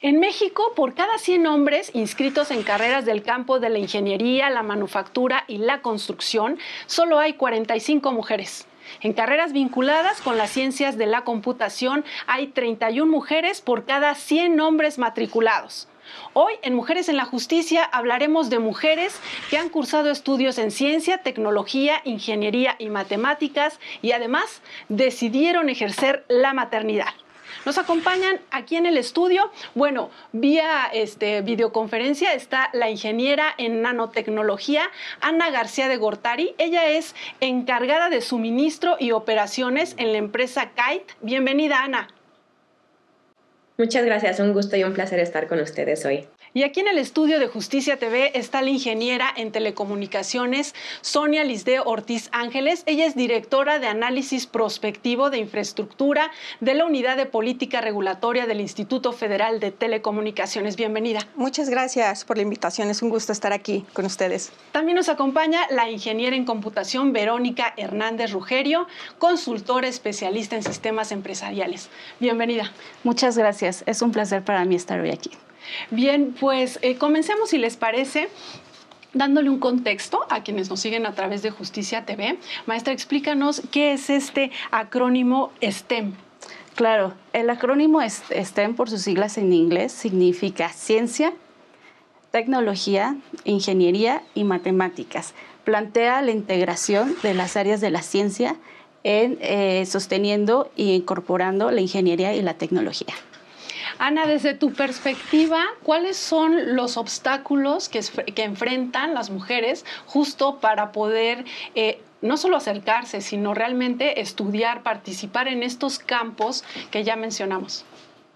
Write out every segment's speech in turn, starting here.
En México, por cada 100 hombres inscritos en carreras del campo de la ingeniería, la manufactura y la construcción, solo hay 45 mujeres. En carreras vinculadas con las ciencias de la computación, hay 31 mujeres por cada 100 hombres matriculados. Hoy, en Mujeres en la Justicia, hablaremos de mujeres que han cursado estudios en ciencia, tecnología, ingeniería y matemáticas y además decidieron ejercer la maternidad. Nos acompañan aquí en el estudio, vía videoconferencia está la ingeniera en nanotecnología, Ana García de Gortari. Ella es encargada de suministro y operaciones en la empresa Kite. Bienvenida, Ana. Muchas gracias, un gusto y un placer estar con ustedes hoy. Y aquí en el estudio de Justicia TV está la ingeniera en telecomunicaciones Sonia Lisdeo Ortiz Ángeles. Ella es directora de análisis prospectivo de infraestructura de la Unidad de Política Regulatoria del Instituto Federal de Telecomunicaciones. Bienvenida. Muchas gracias por la invitación, es un gusto estar aquí con ustedes. También nos acompaña la ingeniera en computación Verónica Hernández Rugerio, consultora especialista en sistemas empresariales. Bienvenida. Muchas gracias, es un placer para mí estar hoy aquí. Bien, pues comencemos, si les parece, dándole un contexto a quienes nos siguen a través de Justicia TV. Maestra, explícanos qué es este acrónimo STEM. Claro, el acrónimo STEM, por sus siglas en inglés, significa ciencia, tecnología, ingeniería y matemáticas. Plantea la integración de las áreas de la ciencia en sosteniendo e incorporando la ingeniería y la tecnología. Ana, desde tu perspectiva, ¿cuáles son los obstáculos que enfrentan las mujeres justo para poder no solo acercarse, sino realmente estudiar, participar en estos campos que ya mencionamos?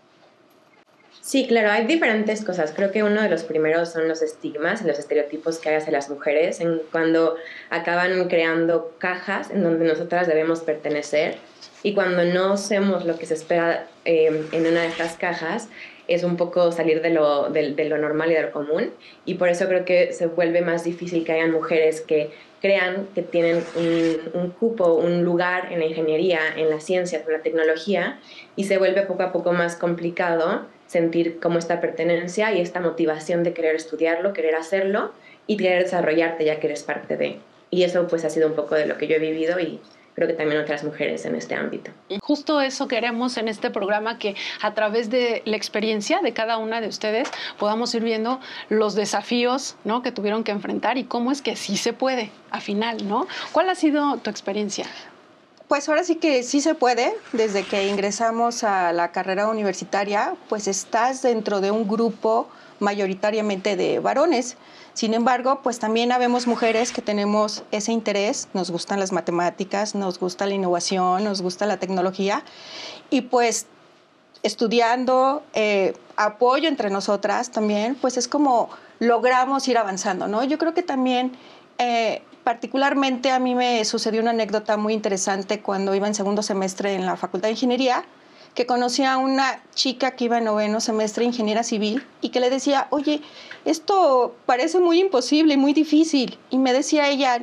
Sí, claro, hay diferentes cosas. Creo que uno de los primeros son los estigmas y los estereotipos que hay hacia las mujeres cuando acaban creando cajas en donde nosotras debemos pertenecer. Y cuando no hacemos lo que se espera en una de estas cajas, es un poco salir de lo normal y de lo común. Y por eso creo que se vuelve más difícil que hayan mujeres que crean que tienen un cupo, un lugar en la ingeniería, en la ciencia, en la tecnología, y se vuelve poco a poco más complicado sentir como esta pertenencia y esta motivación de querer estudiarlo, querer hacerlo y querer desarrollarte ya que eres parte de. Y eso pues ha sido un poco de lo que yo he vivido y creo que también otras mujeres en este ámbito. Justo eso queremos en este programa, que a través de la experiencia de cada una de ustedes podamos ir viendo los desafíos, ¿no?, que tuvieron que enfrentar y cómo es que sí se puede, al final, ¿no? ¿Cuál ha sido tu experiencia? Pues ahora sí que sí se puede. Desde que ingresamos a la carrera universitaria, pues estás dentro de un grupo mayoritariamente de varones. Sin embargo, pues también habemos mujeres que tenemos ese interés, nos gustan las matemáticas, nos gusta la innovación, nos gusta la tecnología y pues estudiando, apoyo entre nosotras también, pues es como logramos ir avanzando, ¿no? Yo creo que también particularmente a mí me sucedió una anécdota muy interesante cuando iba en segundo semestre en la Facultad de Ingeniería, que conocí a una chica que iba en noveno semestre, ingeniera civil, y que le decía, oye, esto parece muy imposible, muy difícil. Y me decía ella,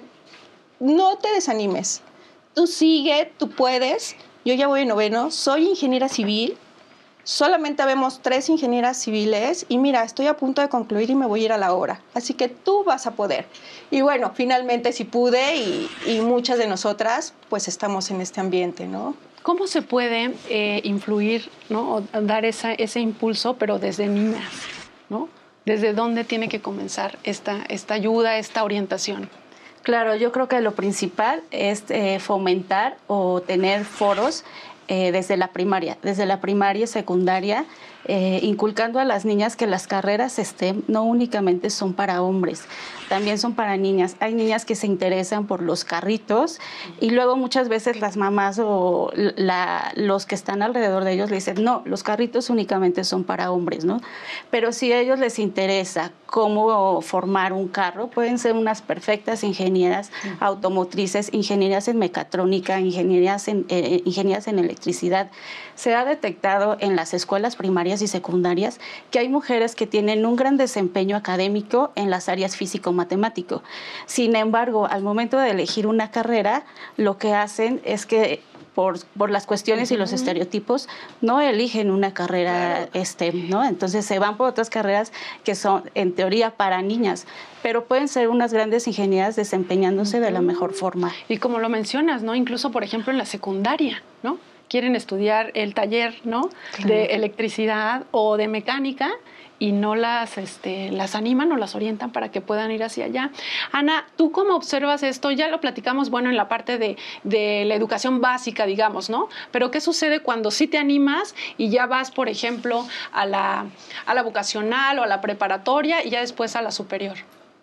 no te desanimes, tú sigue, tú puedes. Yo ya voy en noveno, soy ingeniera civil, solamente habemos 3 ingenieras civiles y mira, estoy a punto de concluir y me voy a ir a la obra. Así que tú vas a poder. Y bueno, finalmente sí pude y muchas de nosotras pues estamos en este ambiente, ¿no? ¿Cómo se puede influir, ¿no?, o dar ese impulso, pero desde niñas, ¿no? ¿Desde dónde tiene que comenzar esta ayuda, esta orientación? Claro, yo creo que lo principal es fomentar o tener foros desde la primaria y secundaria, inculcando a las niñas que las carreras STEM no únicamente son para hombres, también son para niñas. Hay niñas que se interesan por los carritos y luego muchas veces las mamás o los que están alrededor de ellos le dicen, no, los carritos únicamente son para hombres, ¿no? Pero si a ellos les interesa cómo formar un carro, pueden ser unas perfectas ingenieras automotrices, ingenierías en mecatrónica, ingenierías en electricidad. Se ha detectado en las escuelas primarias y secundarias que hay mujeres que tienen un gran desempeño académico en las áreas físico-matemático. Sin embargo, al momento de elegir una carrera, lo que hacen es que por las cuestiones y los estereotipos, no eligen una carrera STEM, ¿no? Entonces se van por otras carreras que son, en teoría, para niñas, pero pueden ser unas grandes ingenieras desempeñándose de la mejor forma. Y como lo mencionas, ¿no? Incluso, por ejemplo, en la secundaria, ¿no? Quieren estudiar el taller, ¿no? Claro. De electricidad o de mecánica, y no las animan o las orientan para que puedan ir hacia allá. Ana, ¿tú cómo observas esto? Ya lo platicamos, bueno, en la parte de la educación básica, digamos, ¿no? Pero ¿qué sucede cuando sí te animas y ya vas, por ejemplo, a la vocacional o a la preparatoria y ya después a la superior?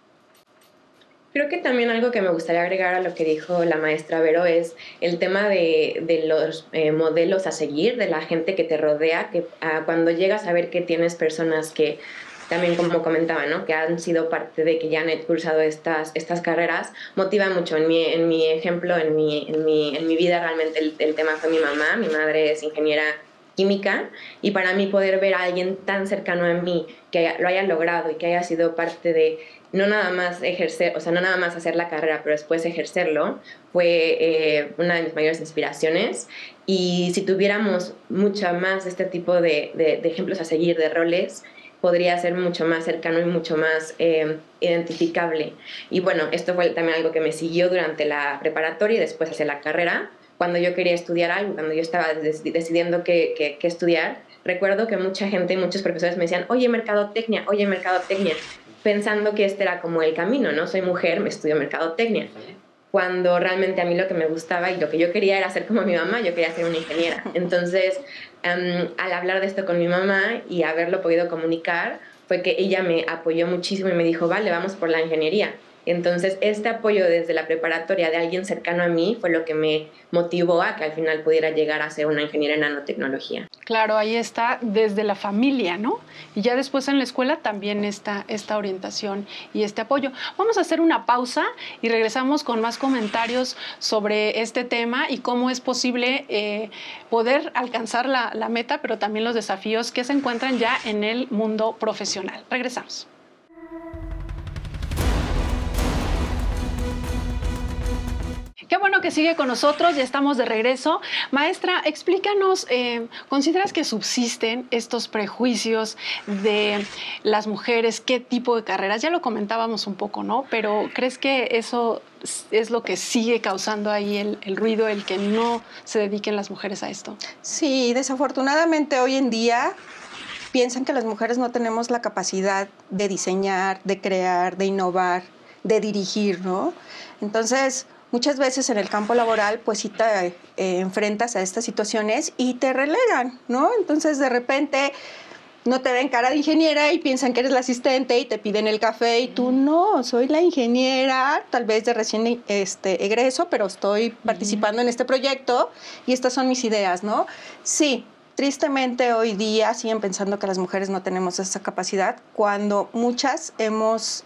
Creo que también algo que me gustaría agregar a lo que dijo la maestra Vero es el tema de los modelos a seguir, de la gente que te rodea, que cuando llegas a ver que tienes personas que también, como comentaba, ¿no? Que han sido parte de que ya han cursado estas carreras, motiva mucho. En mi ejemplo, en mi vida realmente el tema fue mi mamá. Mi madre es ingeniera química, y para mí poder ver a alguien tan cercano a mí que lo haya logrado y que haya sido parte de no nada más ejercer, o sea, no nada más hacer la carrera, pero después ejercerlo, fue una de mis mayores inspiraciones. Y si tuviéramos mucho más de este tipo de ejemplos a seguir, de roles, podría ser mucho más cercano y mucho más identificable. Y bueno, esto fue también algo que me siguió durante la preparatoria y después hacia la carrera. Cuando yo quería estudiar algo, cuando yo estaba decidiendo qué estudiar, recuerdo que mucha gente, muchos profesores me decían, oye, mercadotecnia, pensando que este era como el camino, ¿no? Soy mujer, me estudio mercadotecnia. Cuando realmente a mí lo que me gustaba y lo que yo quería era ser como mi mamá, yo quería ser una ingeniera. Entonces, al hablar de esto con mi mamá y haberlo podido comunicar, fue que ella me apoyó muchísimo y me dijo, vale, vamos por la ingeniería. Entonces, este apoyo desde la preparatoria de alguien cercano a mí fue lo que me motivó a que al final pudiera llegar a ser una ingeniera en nanotecnología. Claro, ahí está desde la familia, ¿no? Y ya después en la escuela también está esta orientación y este apoyo. Vamos a hacer una pausa y regresamos con más comentarios sobre este tema y cómo es posible poder alcanzar la meta, pero también los desafíos que se encuentran ya en el mundo profesional. Regresamos. Qué bueno que sigue con nosotros, ya estamos de regreso. Maestra, explícanos, ¿consideras que subsisten estos prejuicios de las mujeres? ¿Qué tipo de carreras? Ya lo comentábamos un poco, ¿no? Pero ¿crees que eso es lo que sigue causando ahí el ruido, el que no se dediquen las mujeres a esto? Sí, desafortunadamente hoy en día piensan que las mujeres no tenemos la capacidad de diseñar, de crear, de innovar, de dirigir, ¿no? Entonces, muchas veces en el campo laboral, pues sí te enfrentas a estas situaciones y te relegan, ¿no? Entonces, de repente, no te ven cara de ingeniera y piensan que eres la asistente y te piden el café y tú, no, soy la ingeniera, tal vez de recién egreso, pero estoy participando en este proyecto y estas son mis ideas, ¿no? Sí, tristemente hoy día siguen pensando que las mujeres no tenemos esa capacidad cuando muchas hemos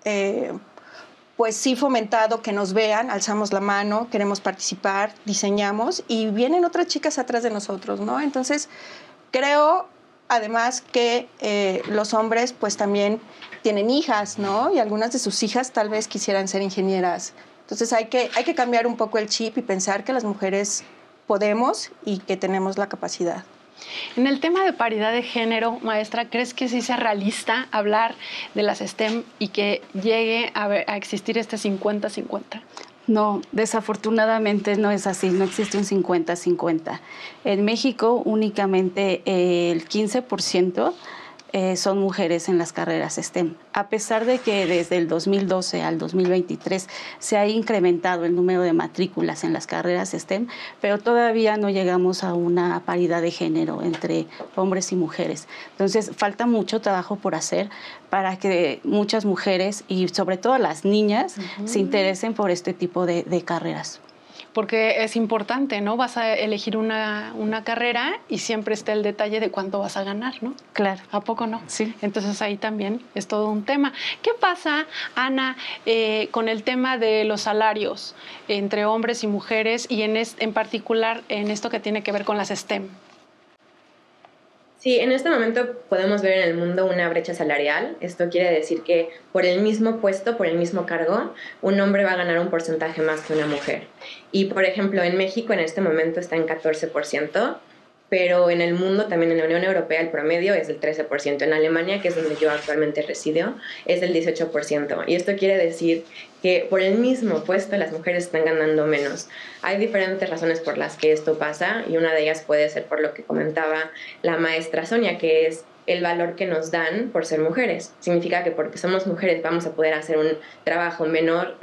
pues sí fomentado que nos vean, alzamos la mano, queremos participar, diseñamos y vienen otras chicas atrás de nosotros, ¿no? Entonces, creo además que los hombres pues también tienen hijas, ¿no? Y algunas de sus hijas tal vez quisieran ser ingenieras. Entonces, hay que cambiar un poco el chip y pensar que las mujeres podemos y que tenemos la capacidad. En el tema de paridad de género, maestra, ¿crees que sí sea realista hablar de las STEM y que llegue a existir este 50-50? No, desafortunadamente no es así, no existe un 50-50. En México únicamente el 15% son mujeres en las carreras STEM. A pesar de que desde el 2012 al 2023 se ha incrementado el número de matrículas en las carreras STEM, pero todavía no llegamos a una paridad de género entre hombres y mujeres. Entonces, falta mucho trabajo por hacer para que muchas mujeres y sobre todo las niñas se interesen por este tipo de carreras. Porque es importante, ¿no? Vas a elegir una carrera y siempre está el detalle de cuánto vas a ganar, ¿no? Claro. ¿A poco no? Sí. Entonces ahí también es todo un tema. ¿Qué pasa, Ana, con el tema de los salarios entre hombres y mujeres y en particular en esto que tiene que ver con las STEM? Sí, en este momento podemos ver en el mundo una brecha salarial. Esto quiere decir que por el mismo puesto, por el mismo cargo, un hombre va a ganar un porcentaje más que una mujer. Y, por ejemplo, en México en este momento está en 14%, pero en el mundo, también en la Unión Europea, el promedio es del 13%. En Alemania, que es donde yo actualmente resido, es del 18%. Y esto quiere decir que por el mismo puesto las mujeres están ganando menos. Hay diferentes razones por las que esto pasa, y una de ellas puede ser por lo que comentaba la maestra Sonia, que es el valor que nos dan por ser mujeres. Significa que porque somos mujeres vamos a poder hacer un trabajo menor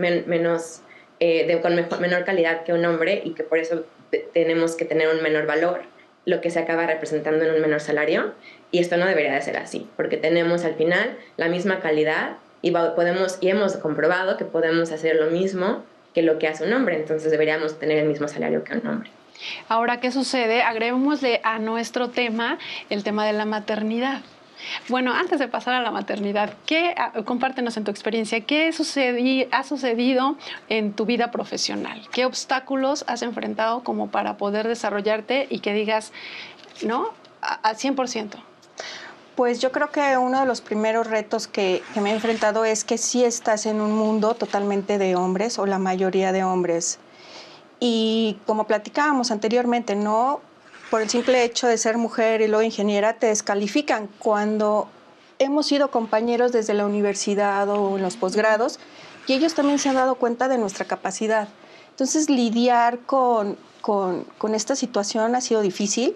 calidad que un hombre, y que por eso tenemos que tener un menor valor, lo que se acaba representando en un menor salario. Y esto no debería de ser así, porque tenemos al final la misma calidad y hemos comprobado que podemos hacer lo mismo que lo que hace un hombre, entonces deberíamos tener el mismo salario que un hombre. Ahora, ¿qué sucede? Agreguémosle a nuestro tema el tema de la maternidad. Bueno, antes de pasar a la maternidad, compártenos en tu experiencia, ¿qué ha sucedido en tu vida profesional? ¿Qué obstáculos has enfrentado como para poder desarrollarte y que digas, no, al 100%? Pues yo creo que uno de los primeros retos que me he enfrentado es que sí estás en un mundo totalmente de hombres, o la mayoría de hombres. Y como platicábamos anteriormente, ¿no? Por el simple hecho de ser mujer y luego ingeniera, te descalifican. Cuando hemos sido compañeros desde la universidad o en los posgrados, y ellos también se han dado cuenta de nuestra capacidad. Entonces, lidiar con esta situación ha sido difícil.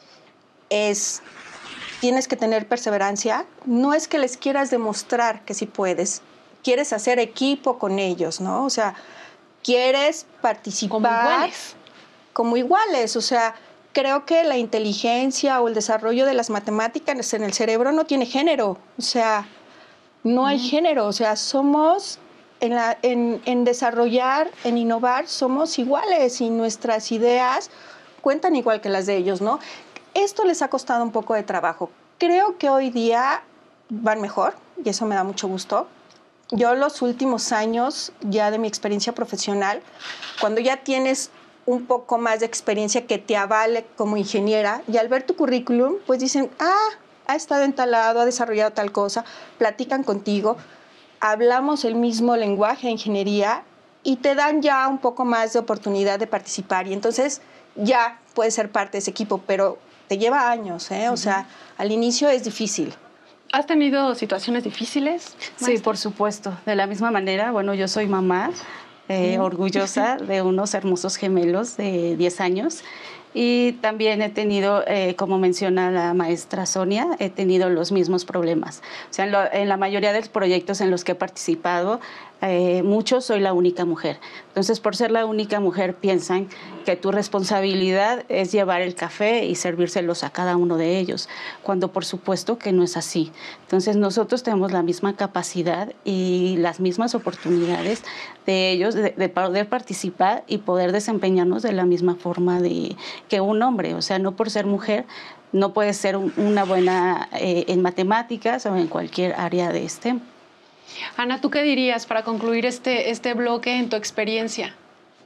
Tienes que tener perseverancia. No es que les quieras demostrar que sí puedes. Quieres hacer equipo con ellos, ¿no? O sea, quieres participar como iguales. O sea, creo que la inteligencia o el desarrollo de las matemáticas en el cerebro no tiene género. O sea, no hay género. O sea, somos, en desarrollar, en innovar, somos iguales, y nuestras ideas cuentan igual que las de ellos, ¿no? Esto les ha costado un poco de trabajo. Creo que hoy día van mejor, y eso me da mucho gusto. Yo los últimos años ya de mi experiencia profesional, cuando ya tienes un poco más de experiencia que te avale como ingeniera, y al ver tu currículum, pues dicen, ha estado en tal lado, ha desarrollado tal cosa, platican contigo, hablamos el mismo lenguaje de ingeniería, y te dan ya un poco más de oportunidad de participar, y entonces ya puedes ser parte de ese equipo, pero te lleva años, ¿eh? O sea, al inicio es difícil. ¿Has tenido situaciones difíciles, maestra? Sí, por supuesto. De la misma manera, bueno, yo soy mamá, orgullosa de unos hermosos gemelos de 10 años. Y también he tenido, como menciona la maestra Sonia, he tenido los mismos problemas. O sea, en la mayoría de los proyectos en los que he participado, muchos soy la única mujer. Entonces, por ser la única mujer, piensan que tu responsabilidad es llevar el café y servírselos a cada uno de ellos, cuando por supuesto que no es así. Entonces, nosotros tenemos la misma capacidad y las mismas oportunidades de ellos de poder participar y poder desempeñarnos de la misma forma que un hombre. O sea, no por ser mujer no puedes ser una buena en matemáticas o en cualquier área de STEM. Ana, ¿tú qué dirías para concluir este bloque en tu experiencia?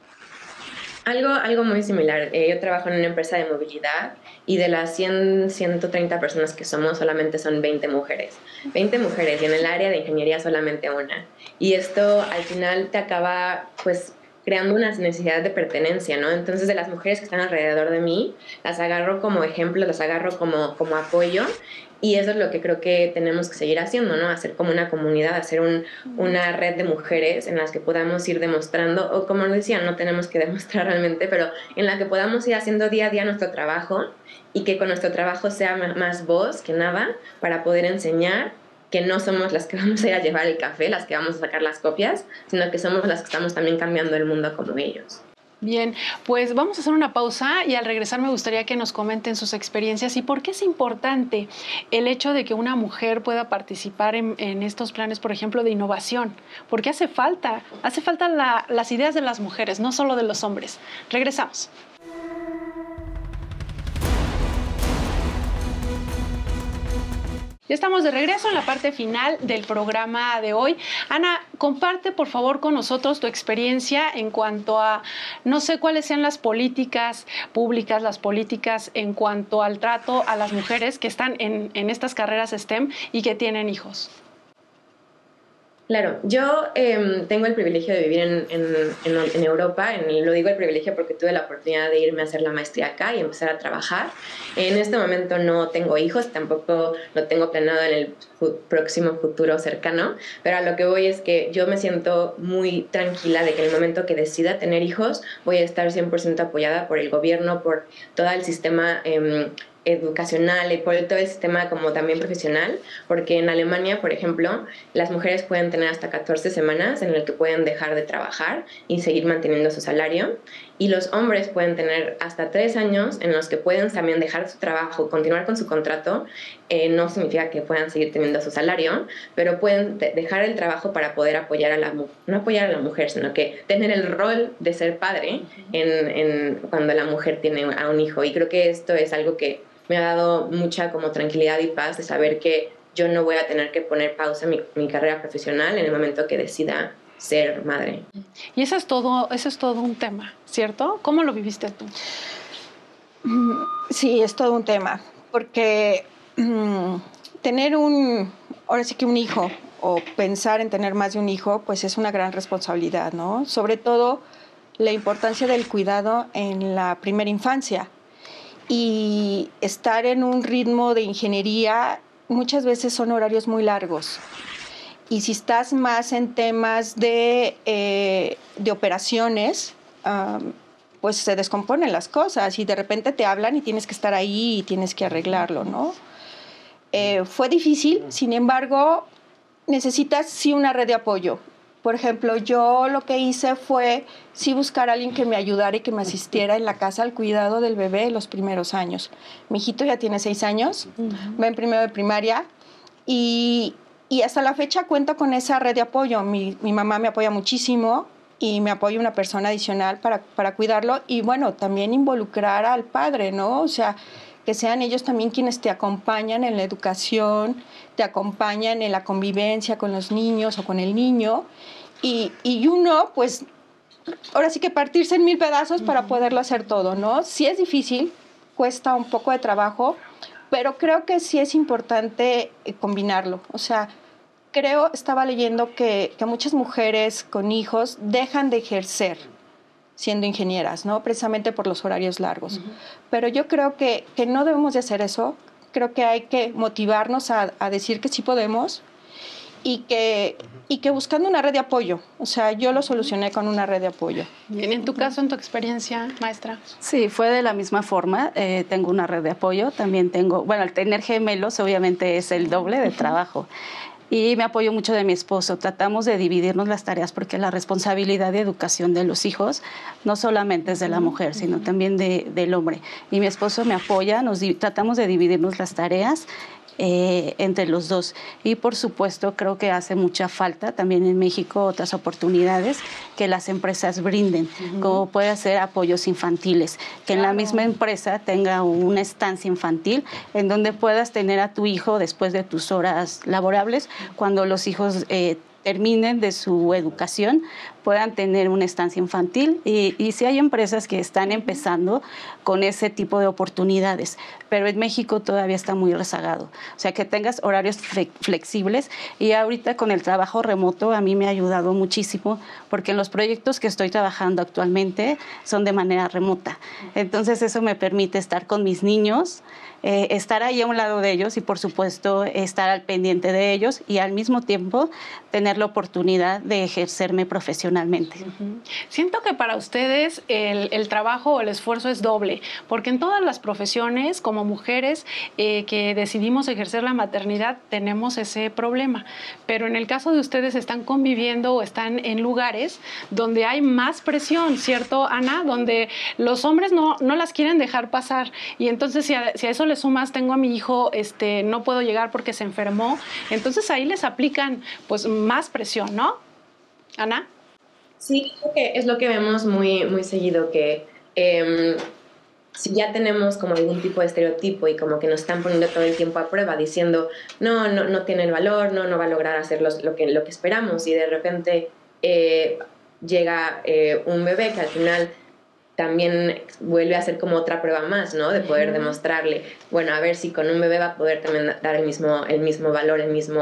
Algo muy similar. Yo trabajo en una empresa de movilidad, y de las 130 personas que somos, solamente son 20 mujeres. 20 mujeres, y en el área de ingeniería solamente una. Y esto al final te acaba, pues, creando una necesidad de pertenencia, ¿no? Entonces, de las mujeres que están alrededor de mí, las agarro como ejemplo, las agarro como apoyo, y eso es lo que creo que tenemos que seguir haciendo, ¿no? Hacer como una comunidad, hacer una red de mujeres en las que podamos ir demostrando, o como decía, no tenemos que demostrar realmente, pero en la que podamos ir haciendo día a día nuestro trabajo, y que con nuestro trabajo sea más voz que nada, para poder enseñar que no somos las que vamos a ir a llevar el café, las que vamos a sacar las copias, sino que somos las que estamos también cambiando el mundo como ellos. Bien, pues vamos a hacer una pausa, y al regresar me gustaría que nos comenten sus experiencias y por qué es importante el hecho de que una mujer pueda participar en estos planes, por ejemplo, de innovación. Porque hace falta las ideas de las mujeres, no solo de los hombres. Regresamos. Ya estamos de regreso en la parte final del programa de hoy. Ana, comparte por favor con nosotros tu experiencia en cuanto a, no sé cuáles sean las políticas públicas, las políticas en cuanto al trato a las mujeres que están en estas carreras STEM y que tienen hijos. Claro, yo tengo el privilegio de vivir en Europa, lo digo el privilegio porque tuve la oportunidad de irme a hacer la maestría acá y empezar a trabajar. En este momento no tengo hijos, tampoco lo tengo planeado en el próximo futuro cercano, pero a lo que voy es que yo me siento muy tranquila de que en el momento que decida tener hijos voy a estar 100% apoyada por el gobierno, por todo el sistema educacional y por todo el sistema como también profesional, porque en Alemania, por ejemplo, las mujeres pueden tener hasta 14 semanas en las que pueden dejar de trabajar y seguir manteniendo su salario, y los hombres pueden tener hasta 3 años en los que pueden también dejar su trabajo, continuar con su contrato. No significa que puedan seguir teniendo su salario, pero pueden dejar el trabajo para poder apoyar a no apoyar a la mujer, sino que tener el rol de ser padre cuando la mujer tiene a un hijo. Y creo que esto es algo que me ha dado mucha como tranquilidad y paz de saber que yo no voy a tener que poner pausa en mi carrera profesional en el momento que decida ser madre. Y eso es todo un tema, ¿cierto? ¿Cómo lo viviste tú? Sí, es todo un tema, porque tener ahora sí que un hijo, o pensar en tener más de un hijo, pues es una gran responsabilidad, ¿no? Sobre todo la importancia del cuidado en la primera infancia. Y estar en un ritmo de ingeniería muchas veces son horarios muy largos. Y si estás más en temas de operaciones, pues se descomponen las cosas y de repente te hablan y tienes que estar ahí y tienes que arreglarlo, ¿no? Fue difícil, sin embargo, necesitas sí una red de apoyo. Por ejemplo, yo lo que hice fue sí buscar a alguien que me ayudara y que me asistiera en la casa al cuidado del bebé los primeros años. Mi hijito ya tiene 6 años, va en primero de primaria y hasta la fecha cuento con esa red de apoyo. Mi mamá me apoya muchísimo y me apoya una persona adicional para cuidarlo y bueno, también involucrar al padre, ¿no? O sea, que sean ellos también quienes te acompañan en la educación, te acompañan en la convivencia con los niños o con el niño y uno, pues, ahora sí que partirse en 1000 pedazos para poderlo hacer todo, ¿no? Sí es difícil, cuesta un poco de trabajo, pero creo que sí es importante combinarlo. O sea, estaba leyendo que muchas mujeres con hijos dejan de ejercer siendo ingenieras, ¿no? Precisamente por los horarios largos. Pero yo creo que no debemos de hacer eso. Creo que hay que motivarnos a decir que sí podemos y que buscando una red de apoyo. O sea, yo lo solucioné con una red de apoyo. Bien, en tu caso, en tu experiencia, maestra. Sí, fue de la misma forma. Tengo una red de apoyo. También tengo, bueno, al tener gemelos, obviamente es el doble de trabajo. Y me apoyo mucho de mi esposo. Tratamos de dividirnos las tareas porque la responsabilidad de educación de los hijos no solamente es de la mujer, sino también del hombre. Y mi esposo me apoya, tratamos de dividirnos las tareas entre los dos. Y por supuesto creo que hace mucha falta también en México otras oportunidades que las empresas brinden, como puede ser apoyos infantiles, que en la misma empresa tenga una estancia infantil en donde puedas tener a tu hijo después de tus horas laborables, cuando los hijos terminen de su educación, puedan tener una estancia infantil y sí hay empresas que están empezando con ese tipo de oportunidades, pero en México todavía está muy rezagado. O sea, que tengas horarios flexibles y ahorita con el trabajo remoto a mí me ha ayudado muchísimo porque en los proyectos que estoy trabajando actualmente son de manera remota. Entonces eso me permite estar con mis niños, estar ahí a un lado de ellos y por supuesto estar al pendiente de ellos y al mismo tiempo tener la oportunidad de ejercerme profesionalmente. Siento que para ustedes el trabajo o el esfuerzo es doble, porque en todas las profesiones como mujeres que decidimos ejercer la maternidad tenemos ese problema, pero en el caso de ustedes están conviviendo o están en lugares donde hay más presión, ¿cierto, Ana? Donde los hombres no las quieren dejar pasar y entonces si a eso le sumas tengo a mi hijo, no puedo llegar porque se enfermó, entonces ahí les aplican pues más presión, ¿no? Ana. Sí, creo que es lo que vemos muy, muy seguido, que si ya tenemos como algún tipo de estereotipo y como que nos están poniendo todo el tiempo a prueba diciendo no tiene el valor, no va a lograr hacer lo que esperamos, y de repente llega un bebé que al final también vuelve a ser como otra prueba más, ¿no? De poder demostrarle, bueno, a ver si con un bebé va a poder también dar el mismo valor,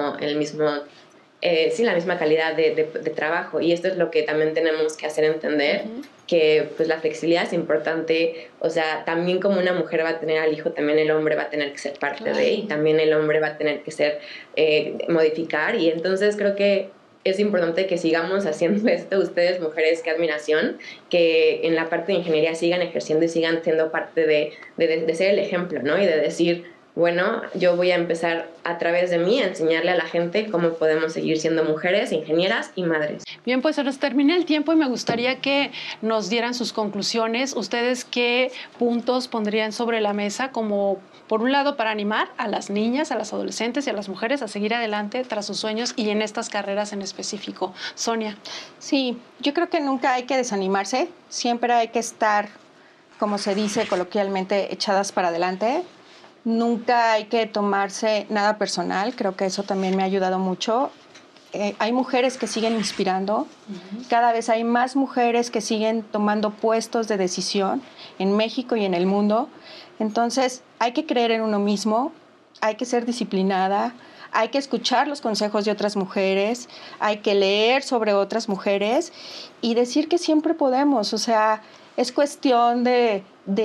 sí, la misma calidad de trabajo. Y esto es lo que también tenemos que hacer entender, que pues la flexibilidad es importante. O sea, también como una mujer va a tener al hijo, también el hombre va a tener que ser parte de, y también el hombre va a tener que ser, modificar. Y entonces creo que es importante que sigamos haciendo esto. Ustedes, mujeres, qué admiración, que en la parte de ingeniería sigan ejerciendo y sigan siendo parte de ser el ejemplo, ¿no? Y de decir, bueno, yo voy a empezar a través de mí a enseñarle a la gente cómo podemos seguir siendo mujeres, ingenieras y madres. Bien, pues se nos termina el tiempo y me gustaría que nos dieran sus conclusiones. ¿Ustedes qué puntos pondrían sobre la mesa como, por un lado, para animar a las niñas, a las adolescentes y a las mujeres a seguir adelante tras sus sueños y en estas carreras en específico? Sonia. Sí, yo creo que nunca hay que desanimarse, siempre hay que estar, como se dice coloquialmente, echadas para adelante. Nunca hay que tomarse nada personal, creo que eso también me ha ayudado mucho. Hay mujeres que siguen inspirando, cada vez hay más mujeres que siguen tomando puestos de decisión en México y en el mundo. Entonces hay que creer en uno mismo, hay que ser disciplinada, hay que escuchar los consejos de otras mujeres, hay que leer sobre otras mujeres y decir que siempre podemos. O sea, es cuestión de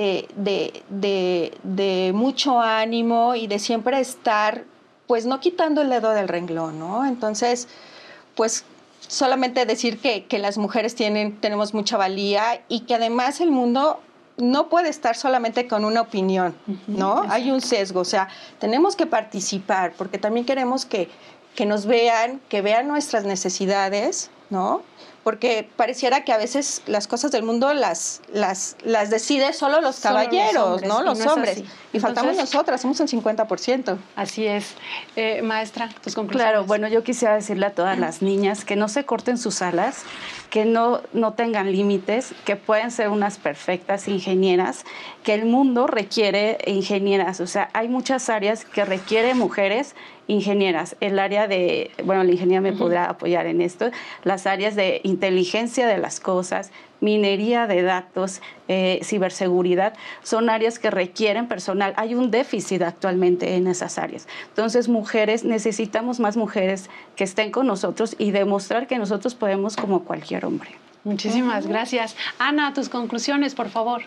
mucho ánimo y de siempre estar, pues no quitando el dedo del renglón, ¿no? Entonces, pues solamente decir que las mujeres tenemos mucha valía y que además el mundo no puede estar solamente con una opinión, ¿no? Hay un sesgo, o sea, tenemos que participar porque también queremos que nos vean, que vean nuestras necesidades, ¿no? Porque pareciera que a veces las cosas del mundo las deciden solo los caballeros, ¿no? Los hombres. Y faltamos nosotras, somos un 50%. Así es. Maestra, tus conclusiones. Claro, bueno, yo quisiera decirle a todas las niñas que no se corten sus alas, que no tengan límites, que pueden ser unas perfectas ingenieras, que el mundo requiere ingenieras. O sea, hay muchas áreas que requieren mujeres ingenieras. El área de, bueno, la ingeniera me podrá apoyar en esto, las áreas de inteligencia de las cosas, minería de datos, ciberseguridad, son áreas que requieren personal. Hay un déficit actualmente en esas áreas. Entonces, mujeres, necesitamos más mujeres que estén con nosotros y demostrar que nosotros podemos como cualquier hombre. Muchísimas gracias. Ana, tus conclusiones, por favor.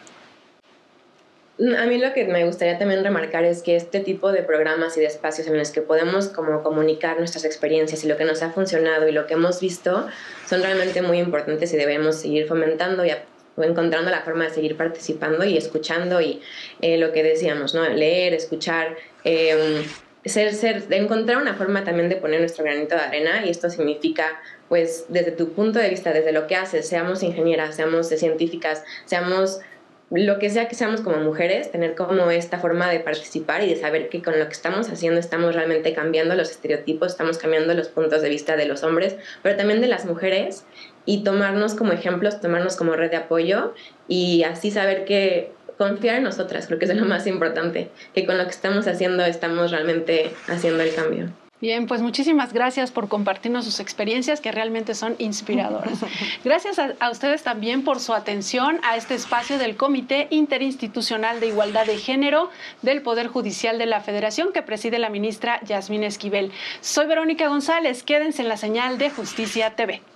A mí lo que me gustaría también remarcar es que este tipo de programas y de espacios en los que podemos como comunicar nuestras experiencias y lo que nos ha funcionado y lo que hemos visto son realmente muy importantes y debemos seguir fomentando y encontrando la forma de seguir participando y escuchando y lo que decíamos, ¿no? Leer, escuchar, encontrar una forma también de poner nuestro granito de arena, y esto significa, pues, desde tu punto de vista, desde lo que haces, seamos ingenieras, seamos científicas, seamos lo que sea que seamos como mujeres, tener como esta forma de participar y de saber que con lo que estamos haciendo estamos realmente cambiando los estereotipos, estamos cambiando los puntos de vista de los hombres, pero también de las mujeres, y tomarnos como ejemplos, tomarnos como red de apoyo y así saber que confiar en nosotras, creo que es lo más importante, que con lo que estamos haciendo estamos realmente haciendo el cambio. Bien, pues muchísimas gracias por compartirnos sus experiencias que realmente son inspiradoras. Gracias a ustedes también por su atención a este espacio del Comité Interinstitucional de Igualdad de Género del Poder Judicial de la Federación que preside la ministra Yasmín Esquivel. Soy Verónica González, quédense en la señal de Justicia TV.